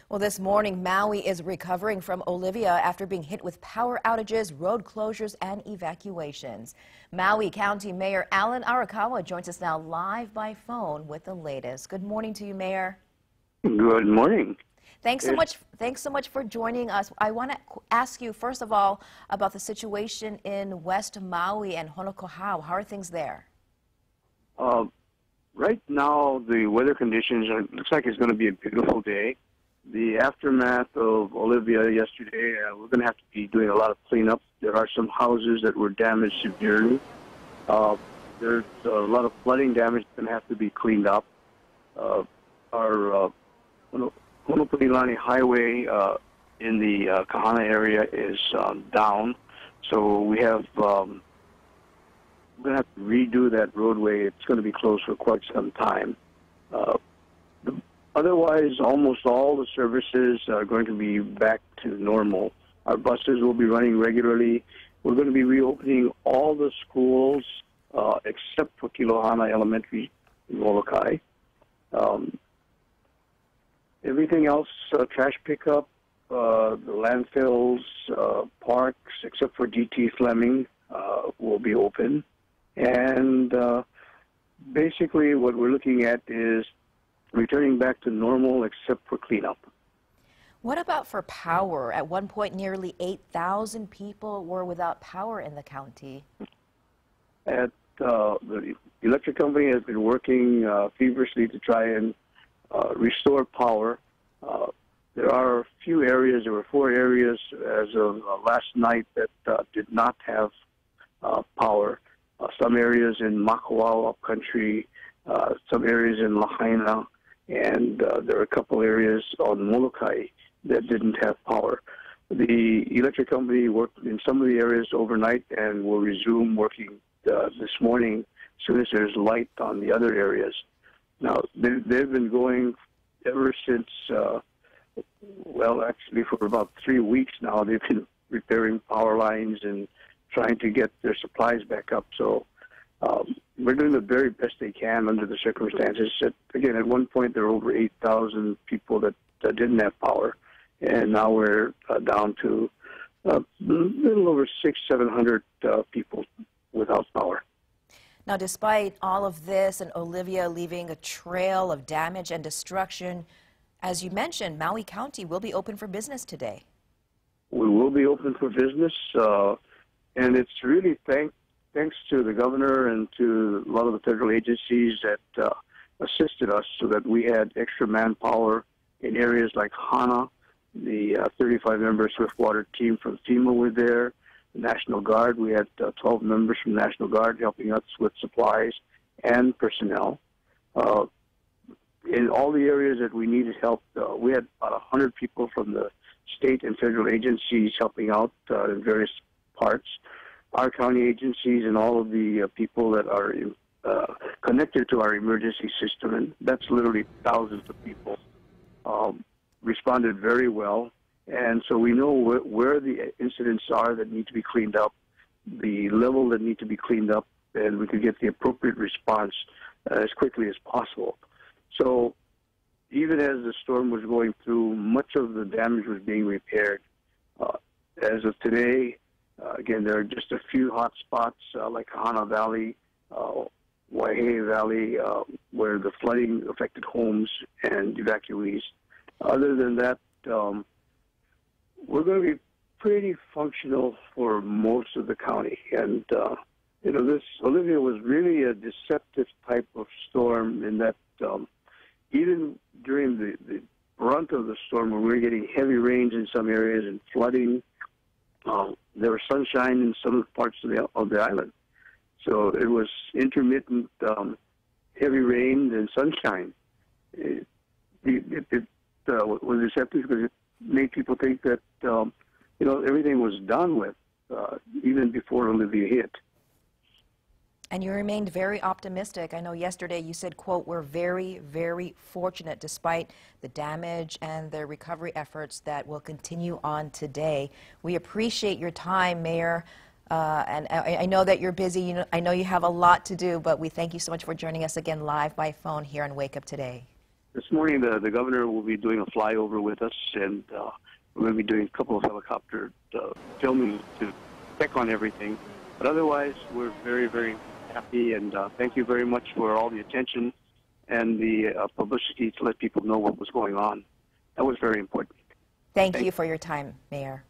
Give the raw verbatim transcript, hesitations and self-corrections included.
Well, this morning, Maui is recovering from Olivia after being hit with power outages, road closures, and evacuations. Maui County Mayor Alan Arakawa joins us now live by phone with the latest. Good morning to you, Mayor. Good morning. Thanks so much. Thanks so much for joining us. I want to ask you, first of all, about the situation in West Maui and Honokohau. How are things there? Uh, right now, the weather conditions are, looks like it's going to be a beautiful day. The aftermath of Olivia yesterday, uh, we're going to have to be doing a lot of cleanup. There are some houses that were damaged severely. Uh, there's a lot of flooding damage that's going to have to be cleaned up. Uh, our uh, Honoponilani Highway uh, in the uh, Kahana area is um, down, so we have um, we're going to have to redo that roadway. It's going to be closed for quite some time. Uh, the, otherwise, almost all the services are going to be back to normal. Our buses will be running regularly. We're going to be reopening all the schools uh, except for Kilohana Elementary in Molokai. Um, everything else, uh, trash pickup, uh, the landfills, uh, parks, except for D T Fleming, uh, will be open. And uh, basically what we're looking at is returning back to normal except for cleanup. What about for power? At one point, nearly eight thousand people were without power in the county. At uh, the electric company has been working uh, feverishly to try and uh, restore power. Uh, there are a few areas, there were four areas as of uh, last night that uh, did not have uh, power. Uh, some areas in Makawao upcountry, uh, some areas in Lahaina, and uh, there are a couple areas on Molokai that didn't have power. The electric company worked in some of the areas overnight and will resume working uh, this morning as soon as there's light on the other areas. Now, they, they've been going ever since, uh, well, actually for about three weeks now, they've been repairing power lines and trying to get their supplies back up. So um, we're doing the very best they can under the circumstances. At, again, at one point there were over eight thousand people that uh, didn't have power, and now we're uh, down to uh, a little over six, seven hundred uh, people without power. Now, despite all of this and Olivia leaving a trail of damage and destruction, as you mentioned, Maui County will be open for business today. We will be open for business. Uh, And it's really thank, thanks to the governor and to a lot of the federal agencies that uh, assisted us so that we had extra manpower in areas like Hana. The uh, thirty-five member Swiftwater team from FEMA were there. The National Guard, we had uh, twelve members from the National Guard helping us with supplies and personnel. Uh, in all the areas that we needed help, uh, we had about one hundred people from the state and federal agencies helping out uh, in various parts, our county agencies and all of the uh, people that are uh, connected to our emergency system, and that's literally thousands of people, um, responded very well. And so we know wh where the incidents are that need to be cleaned up, the level that need to be cleaned up, and we could get the appropriate response uh, as quickly as possible. So even as the storm was going through, much of the damage was being repaired. Uh, as of today, Uh, again, there are just a few hot spots uh, like Kahana Valley, uh, Waihe Valley, uh, where the flooding affected homes and evacuees. Other than that, um, we're going to be pretty functional for most of the county. And, uh, you know, this Olivia was really a deceptive type of storm in that um, even during the, the brunt of the storm, when we were getting heavy rains in some areas and flooding, Uh, there was sunshine in some parts of the of the island, so it was intermittent, um, heavy rain and sunshine. It, it, it uh, was deceptive because it made people think that um, you know everything was done with uh, even before Olivia hit. And you remained very optimistic. I know yesterday you said, quote, "We're very, very fortunate despite the damage and the recovery efforts that will continue on today." We appreciate your time, Mayor. Uh, and I, I know that you're busy. You know, I know you have a lot to do, but we thank you so much for joining us again live by phone here on Wake Up Today. This morning, the, the governor will be doing a flyover with us, and uh, we're going to be doing a couple of helicopter uh, filming to check on everything. But otherwise, we're very, very happy, and uh, thank you very much for all the attention and the uh, publicity to let people know what was going on. That was very important. Thank Thank you for your time, Mayor.